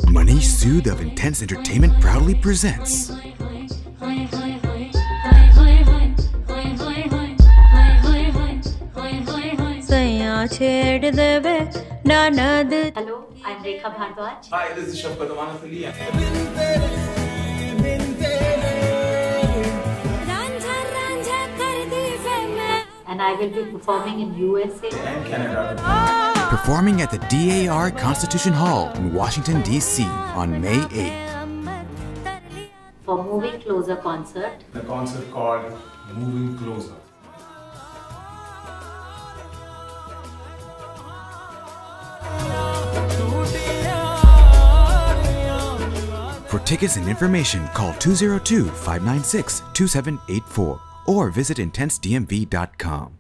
Manish Sood of Intense Entertainment proudly presents Hello, I'm Rekha Bhardwaj. Hi, this is Shafqat, Amanat. And I will be performing in USA and Canada. performing at the DAR Constitution Hall in Washington, D.C. on May 8th. for Moving Closer concert. The concert called Moving Closer. For tickets and information, call 202-596-2784 or visit intensedmv.com.